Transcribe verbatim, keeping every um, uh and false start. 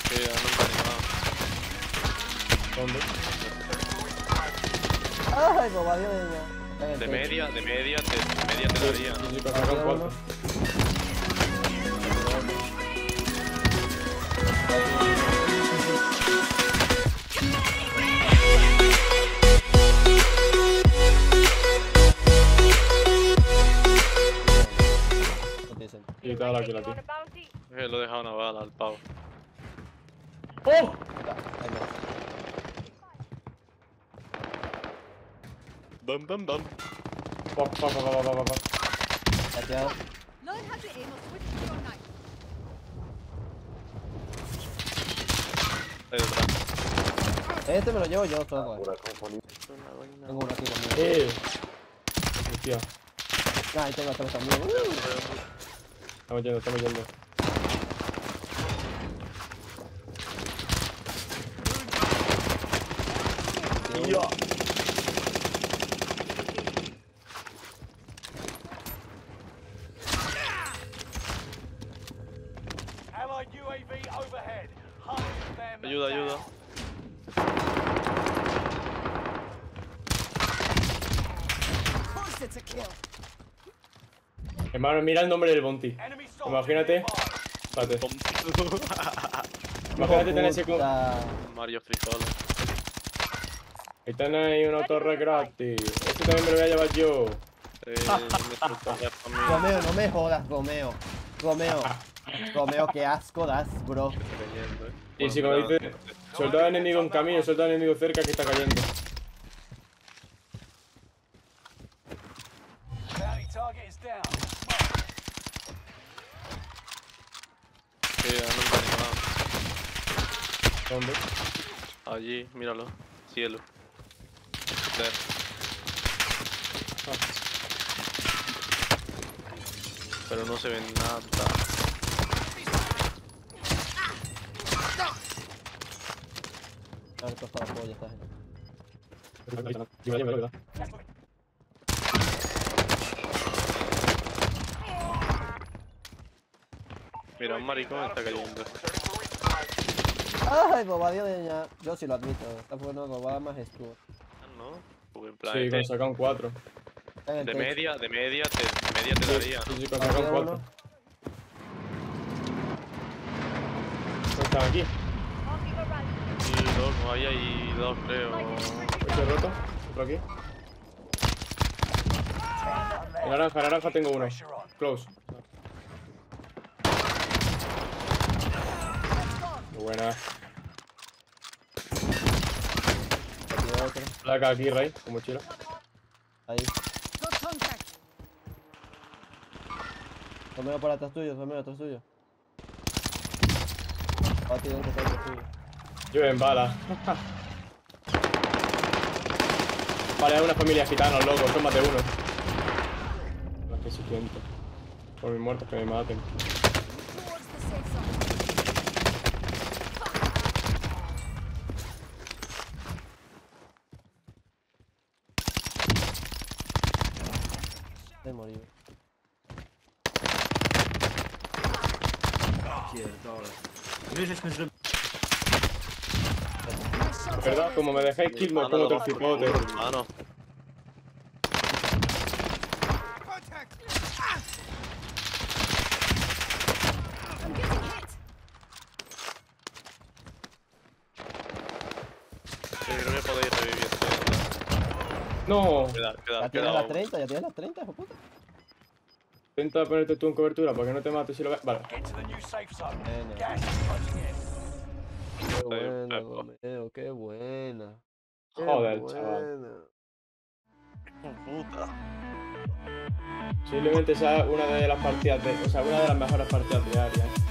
Sí, ya no me ¿Dónde? Ay, bobadillo de niña. De media, de media, te, de media te daría. Sí, sí, para sacar un cuarto. Y te da la kill a ti. Eh, lo he dejado una bala al pavo. ¡Oh! Bam, bam, bam. Pa, pa, pa, pa, pa, pa, pa. Cateado. Learn how to aim or switch to your knife. Ahí detrás. Este me lo llevo yo todo. eh. Tengo uno aquí conmigo. ¡Eh! Hostia. Ah, ahí tengo otro también. Uh. Estamos yendo, estamos yendo. Tío. Allied U A V overhead. Hunt them Ayuda, ayuda. down. Of course it's a kill. Hermano, mira el nombre del bounty. Enemy soldier Imagínate. nearby. Espérate. Imagínate tener ese... cu- Puta. Mario Frijoles. Ahí tenéis una torre gratis. Este también me lo voy a llevar yo. Eh, me falta ya para mí. Romeo, no me jodas, Romeo. Romeo. Romeo, qué asco das, bro. Está cayendo, eh. Y si como Bueno, dice, soldado enemigo en camino, soldado enemigo cerca que está cayendo. Bounty target is down. Sí, ya no me animado. ¿Dónde? Allí, míralo. Cielo. There. Pero no se ve nada. Harto hasta la polla esta gente. Mira, un maricón está cayendo. Ay, bobadillo de niña. Yo sí lo admito. Está bueno, bobada más estuvo. ¿No? Porque en plan, Sí, este- con sacar un cuatro. Está en el de techo. media, de media, te, de media te daría. Sí, sí, con sacar un Partido cuatro. uno. ¿Dónde están aquí? Y dos, no hay ahí dos, creo. Este roto. Otro aquí. En naranja, en naranja tengo uno. Close. Qué buena. Partido otro. Placa aquí, Ray, con mochila. Ahí. Got contact. Romeo para atrás tuyo, Romeo atrás tuyo. Bati dentro para atrás tuyo. Llueven balas. Vale, hay una familia gitana, loco, son más de uno. Las que se siento. Por mis muertos que me maten. Towards the safe zone. He morido. Pierdolę. Wiesz, żeśmy zrobili... ¿Verdad? Como me dejáis kill, me pongo otro cipote. Hermano. I'm getting hit. Sí, creo que podéis revivir. No. Queda, queda, Ya tienes queda. la treinta, ya tienes la treinta, hijo puta. Intenta ponerte tú en cobertura para que no te mates si lo ves. Vale. Get to the new safe zone. Bueno. Gas is closing in. Qué buena, enfermo. Romeo, qué buena. Qué Joder, buena. chaval. Puta. Posiblemente sea una de las partidas de. O sea, una de las mejores partidas diarias.